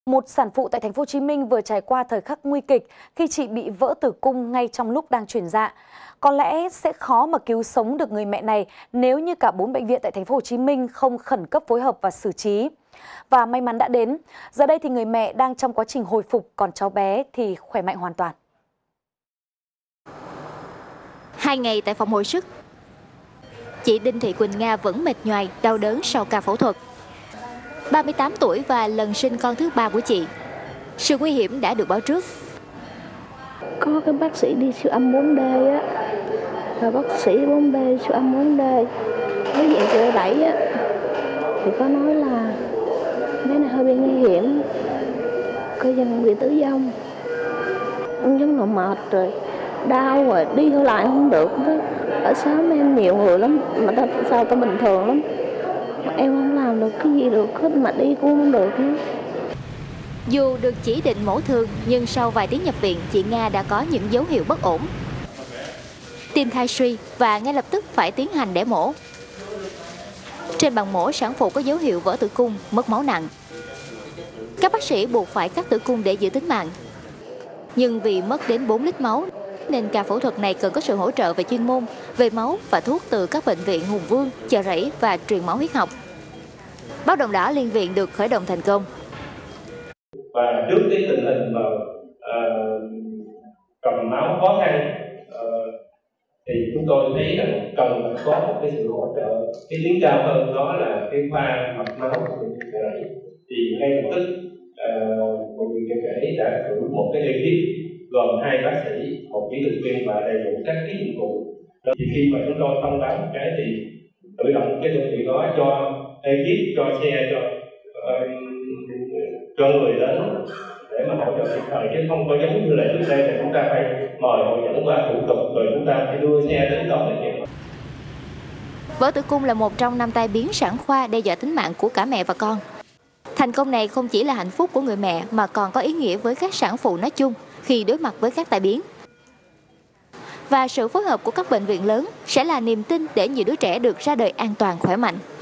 Một sản phụ tại thành phố Hồ Chí Minh vừa trải qua thời khắc nguy kịch khi chị bị vỡ tử cung ngay trong lúc đang chuyển dạ. Có lẽ sẽ khó mà cứu sống được người mẹ này nếu như cả 4 bệnh viện tại thành phố Hồ Chí Minh không khẩn cấp phối hợp và xử trí. Và may mắn đã đến. Giờ đây thì người mẹ đang trong quá trình hồi phục, còn cháu bé thì khỏe mạnh hoàn toàn. 2 ngày tại phòng hồi sức, chị Đinh Thị Quỳnh Nga vẫn mệt nhoài, đau đớn sau ca phẫu thuật. 38 tuổi và lần sinh con thứ 3 của chị. Sự nguy hiểm đã được báo trước. Có cái bác sĩ đi siêu âm 4D á, và bác sĩ 4D siêu âm 4D với dạng chợ 7 á, thì có nói là bé này hơi bị nguy hiểm, coi chừng bị tử vong. Giống là mệt rồi, đau rồi, đi lại không được. Ở xóm em nhiều người lắm, mà sao tao bình thường lắm. Em không làm được cái gì được hết, mà đi cũng không được nữa. Dù được chỉ định mổ thường, nhưng sau vài tiếng nhập viện, chị Nga đã có những dấu hiệu bất ổn. Tim thai suy và ngay lập tức phải tiến hành đẻ mổ. Trên bàn mổ, sản phụ có dấu hiệu vỡ tử cung, mất máu nặng. Các bác sĩ buộc phải cắt tử cung để giữ tính mạng. Nhưng vì mất đến 4 lít máu, nên ca phẫu thuật này cần có sự hỗ trợ về chuyên môn, về máu và thuốc từ các bệnh viện Hùng Vương, Chợ Rẫy và truyền máu huyết học. Báo động đỏ liên viện được khởi động thành công. Và trước cái tình hình mà cầm máu khó khăn thì chúng tôi thấy rằng cần có một cái sự hỗ trợ. Cái tiến cao hơn đó là cái khoa mạch máu của bệnh viện Chợ Rẫy. Thì ngay lập tức bệnh viện Chợ Rẫy đã cử một cái ekip gồm 2 bác sĩ, một kỹ thuật viên và đầy đủ các kỹ dụng cụ. Thì khi mà chúng tôi thông báo một cái thì tự động cái đơn vị đó cho ekip, cho xe, cho người đến để mà hỗ trợ kịp thời, chứ không có giống như là trước đây là chúng ta phải mời hội dẫn qua thủ tục rồi chúng ta phải đưa xe đến đó để nhận. Vỡ tử cung là một trong 5 tai biến sản khoa đe dọa tính mạng của cả mẹ và con. Thành công này không chỉ là hạnh phúc của người mẹ mà còn có ý nghĩa với các sản phụ nói chung khi đối mặt với các tai biến. Và sự phối hợp của các bệnh viện lớn sẽ là niềm tin để nhiều đứa trẻ được ra đời an toàn khỏe mạnh.